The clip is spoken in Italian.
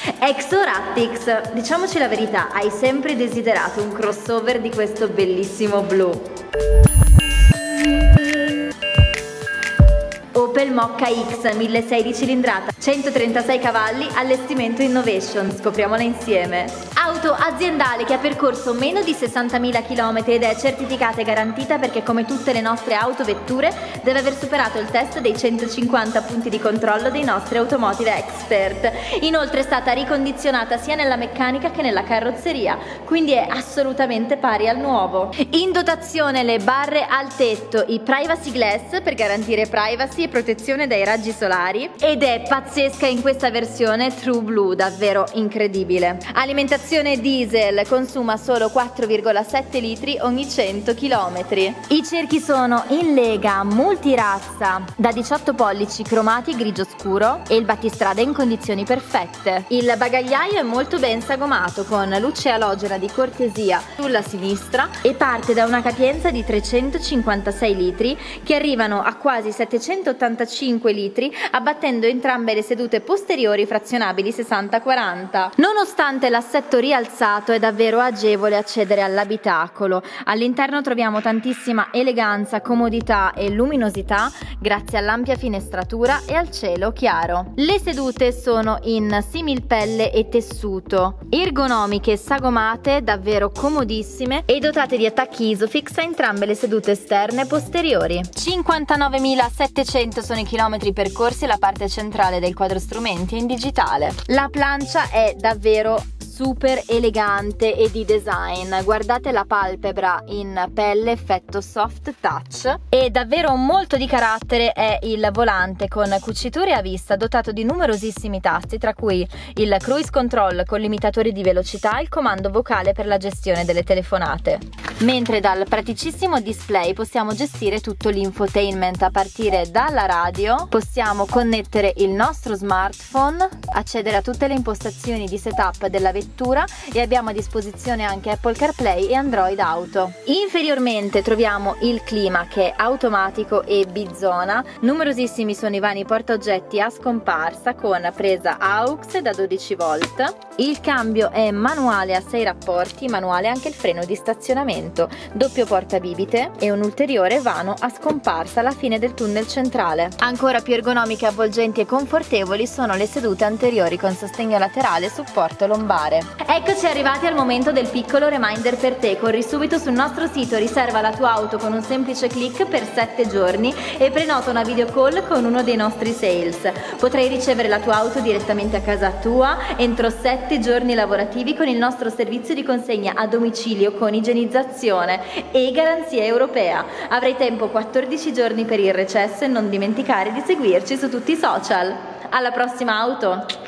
Exorattix, diciamoci la verità, hai sempre desiderato un crossover di questo bellissimo blu. Opel Mokka X 1600 di cilindrata, 136 cavalli, allestimento Innovation, scopriamola insieme. Auto aziendale che ha percorso meno di 60.000 km ed è certificata e garantita perché, come tutte le nostre autovetture, deve aver superato il test dei 150 punti di controllo dei nostri automotive expert. Inoltre è stata ricondizionata sia nella meccanica che nella carrozzeria, quindi è assolutamente pari al nuovo. In dotazione le barre al tetto, i privacy glass per garantire privacy e protezione dai raggi solari, ed è pazzesca in questa versione True Blue, davvero incredibile. Alimentazione diesel, consuma solo 4,7 litri ogni 100 km. I cerchi sono in lega multirazza da 18 pollici cromati grigio scuro e il battistrada in condizioni perfette. Il bagagliaio è molto ben sagomato con luce alogena di cortesia sulla sinistra e parte da una capienza di 356 litri che arrivano a quasi 785 litri, abbattendo entrambe le sedute posteriori frazionabili 60-40. Nonostante l'assetto rialzato, è davvero agevole accedere all'abitacolo. All'interno troviamo tantissima eleganza, comodità e luminosità grazie all'ampia finestratura e al cielo chiaro. Le sedute sono in similpelle e tessuto, ergonomiche, sagomate, davvero comodissime e dotate di attacchi Isofix a entrambe le sedute esterne e posteriori. 59.700 sono i chilometri percorsi e la parte centrale del quadro strumenti è in digitale. La plancia è davvero super elegante e di design. Guardate la palpebra in pelle effetto soft touch, e davvero molto di carattere è il volante con cuciture a vista dotato di numerosissimi tasti, tra cui il cruise control con limitatori di velocità e il comando vocale per la gestione delle telefonate, mentre dal praticissimo display possiamo gestire tutto l'infotainment. A partire dalla radio possiamo connettere il nostro smartphone, accedere a tutte le impostazioni di setup della vettura e abbiamo a disposizione anche Apple CarPlay e Android Auto. Inferiormente troviamo il clima che è automatico e bizona, numerosissimi sono i vani portaoggetti a scomparsa con presa AUX da 12 volt, il cambio è manuale a 6 rapporti, manuale anche il freno di stazionamento, doppio portabibite e un ulteriore vano a scomparsa alla fine del tunnel centrale. Ancora più ergonomiche, avvolgenti e confortevoli sono le sedute anteriori con sostegno laterale e supporto lombare. Eccoci arrivati al momento del piccolo reminder per te. Corri subito sul nostro sito, riserva la tua auto con un semplice click per 7 giorni e prenota una video call con uno dei nostri sales. Potrai ricevere la tua auto direttamente a casa tua entro 7 giorni lavorativi con il nostro servizio di consegna a domicilio con igienizzazione e garanzia europea. Avrai tempo 14 giorni per il recesso e non dimenticare di seguirci su tutti i social. Alla prossima auto!